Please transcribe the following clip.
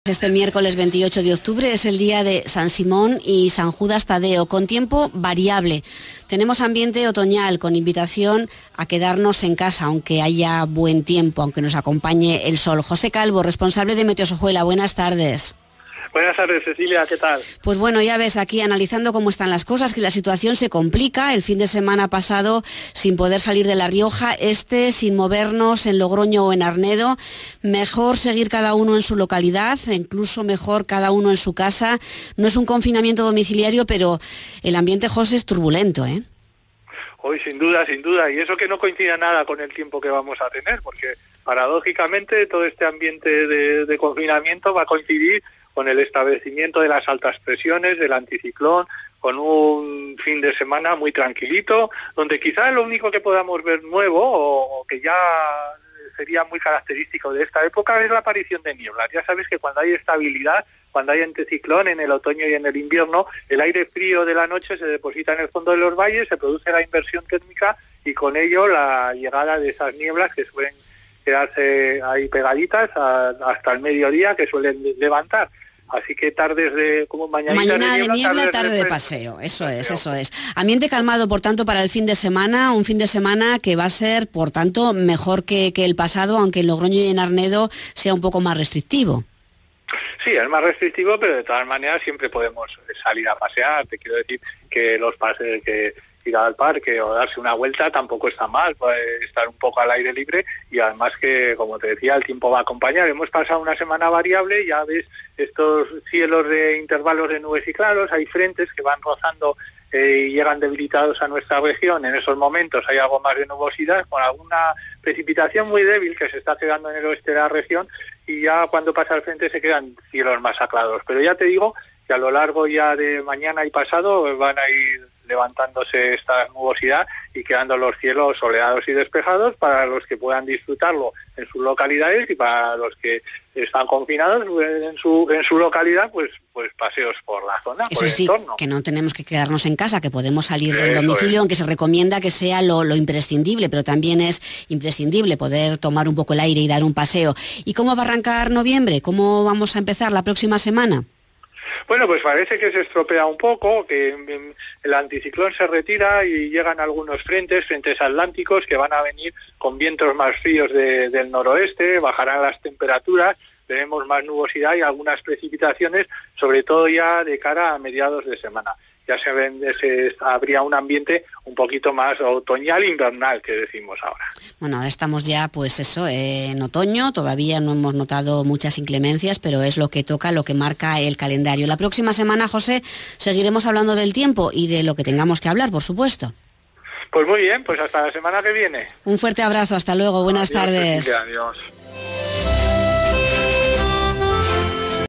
Este miércoles 28 de octubre es el día de San Simón y San Judas Tadeo, con tiempo variable. Tenemos ambiente otoñal con invitación a quedarnos en casa, aunque haya buen tiempo, aunque nos acompañe el sol. José Calvo, responsable de Meteosojuela, buenas tardes. Buenas tardes, Cecilia, ¿qué tal? Pues bueno, ya ves, aquí analizando cómo están las cosas, que la situación se complica. El fin de semana pasado, sin poder salir de La Rioja, sin movernos en Logroño o en Arnedo. Mejor seguir cada uno en su localidad, incluso mejor cada uno en su casa. No es un confinamiento domiciliario, pero el ambiente, José, es turbulento, ¿eh? Hoy sin duda, y eso que no coincide nada con el tiempo que vamos a tener, porque paradójicamente todo este ambiente de confinamiento va a coincidir con el establecimiento de las altas presiones, del anticiclón, con un fin de semana muy tranquilito, donde quizás lo único que podamos ver nuevo o que ya sería muy característico de esta época es la aparición de nieblas. Ya sabes que cuando hay estabilidad, cuando hay anticiclón en el otoño y en el invierno, el aire frío de la noche se deposita en el fondo de los valles, se produce la inversión térmica y con ello la llegada de esas nieblas que suelen quedarse ahí pegaditas hasta el mediodía, que suelen levantar. Así que tardes de como mañana de niebla, tarde de paseo, eso es. Ambiente calmado, por tanto, para el fin de semana, un fin de semana que va a ser, por tanto, mejor que el pasado, aunque en Logroño y en Arnedo sea un poco más restrictivo. Sí, es más restrictivo, pero de todas maneras siempre podemos salir a pasear. Te quiero decir que los paseos, que ir al parque o darse una vuelta tampoco está mal, puede estar un poco al aire libre y además que, como te decía, el tiempo va a acompañar. Hemos pasado una semana variable, ya ves estos cielos de intervalos de nubes y claros, hay frentes que van rozando y llegan debilitados a nuestra región. En esos momentos hay algo más de nubosidad, con alguna precipitación muy débil que se está quedando en el oeste de la región y ya cuando pasa el frente se quedan cielos más aclarados. Pero ya te digo que a lo largo ya de mañana y pasado van a ir levantándose esta nubosidad y quedando los cielos soleados y despejados para los que puedan disfrutarlo en sus localidades y para los que están confinados en su localidad, pues paseos por la zona, eso por el sí, entorno. Que no tenemos que quedarnos en casa, que podemos salir del domicilio, aunque se recomienda que sea lo imprescindible, pero también es imprescindible poder tomar un poco el aire y dar un paseo. ¿Y cómo va a arrancar noviembre? ¿Cómo vamos a empezar la próxima semana? Bueno, pues parece que se estropea un poco, que el anticiclón se retira y llegan algunos frentes atlánticos que van a venir con vientos más fríos del noroeste, bajarán las temperaturas, tenemos más nubosidad y algunas precipitaciones, sobre todo ya de cara a mediados de semana. Ya habría un ambiente un poquito más otoñal invernal, que decimos ahora. Bueno, ahora estamos ya, en otoño, todavía no hemos notado muchas inclemencias, pero es lo que toca, lo que marca el calendario. La próxima semana, José, seguiremos hablando del tiempo y de lo que tengamos que hablar, por supuesto. Pues muy bien, pues hasta la semana que viene. Un fuerte abrazo, hasta luego, buenas tardes. Cecilia, adiós.